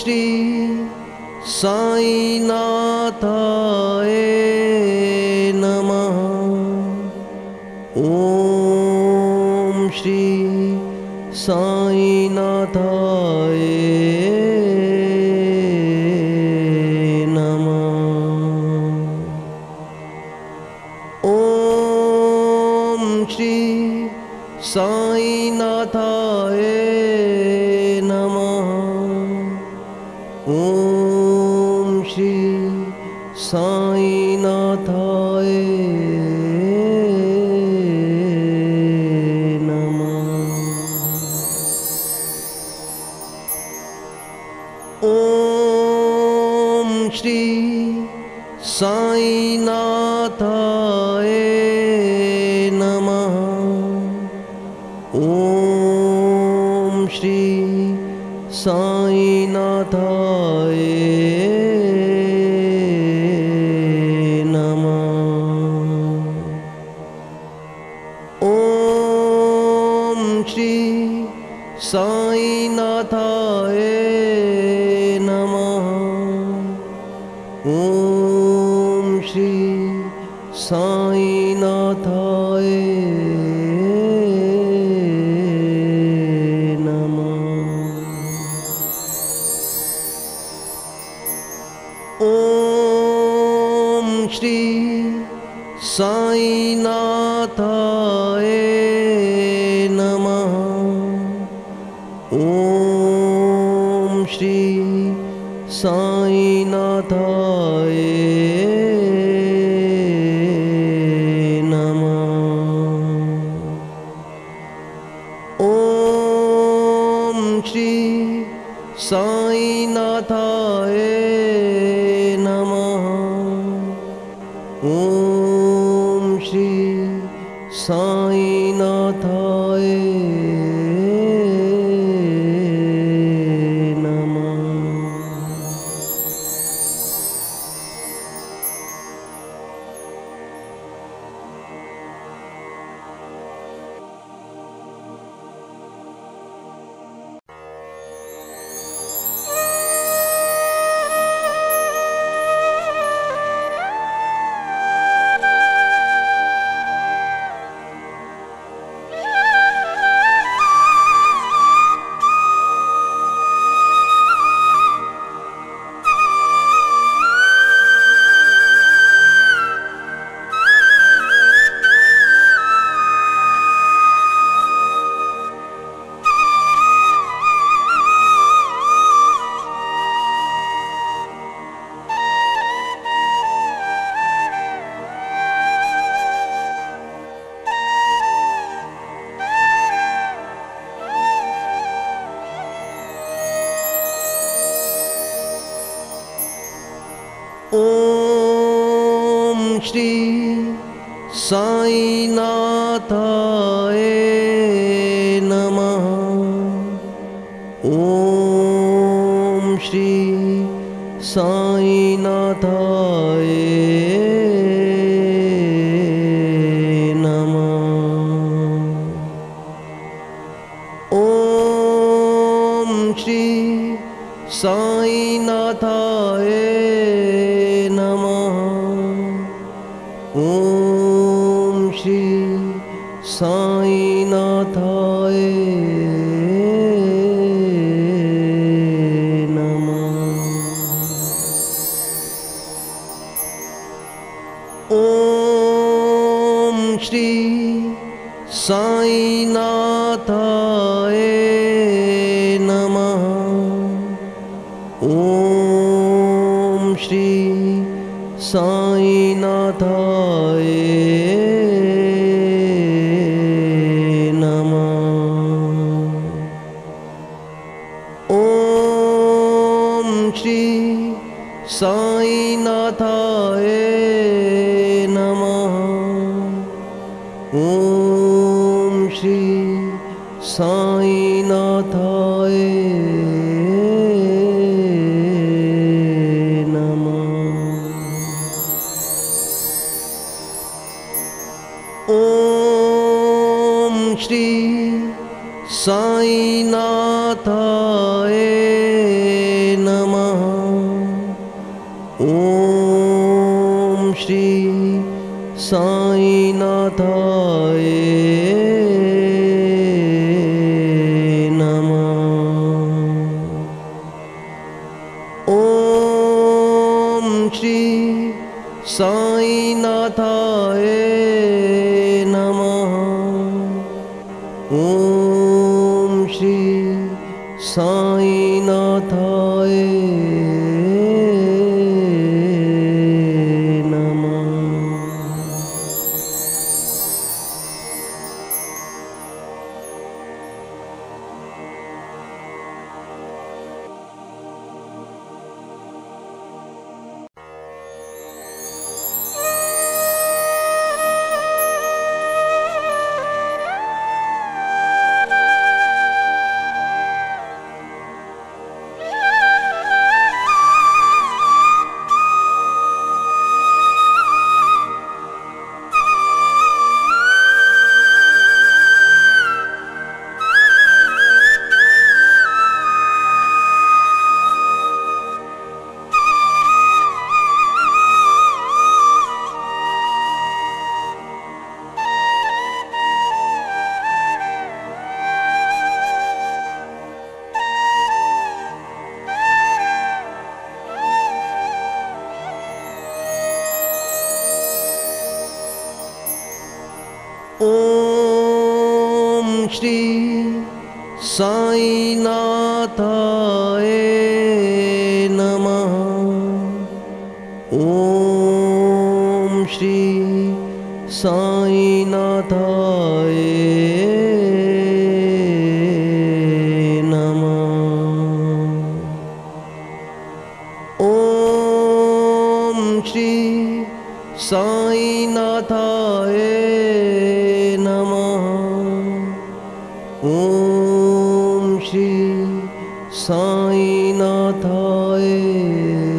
श्री साईनाथाय नमः। ॐ श्री साईनाथाय नमः। ॐ श्री साईनाथाय नमः। ॐ श्री साईनाथाय ॐ श्री साईनाथाय नमः। ॐ श्री साईनाथाय नमः। ॐ श्री साईनाथाय नमः। ॐ श्री साईनाथाय नमः। ॐ श्री साईनाथाय नमः। ॐ श्री साईनाथाय नमः। ॐ श्री साईनाथाय नमः। ॐ श्री साईनाथाय ॐ श्री साईनाथाय नमः। ॐ श्री साईनाथाय नमः। ॐ श्री साईनाथाय नमः। ॐ श्री साईनाथाय नमः। ॐ श्री साईनाथाय नमः। ॐ श्री साईनाथाय नमः। ॐ श्री साईनाथाय नमः। ॐ श्री साईनाथाय ॐ श्री साईनाथाय नमः। ॐ श्री साईनाथाय नमः। ॐ श्री साईनाथाय नमः। ॐ श्री साईनाथाय नमः। ॐ श्री साईनाथाय नमः। ॐ श्री साईनाथाय नमः। ॐ श्री साईनाथाय नमः। ॐ श्री साईनाथाय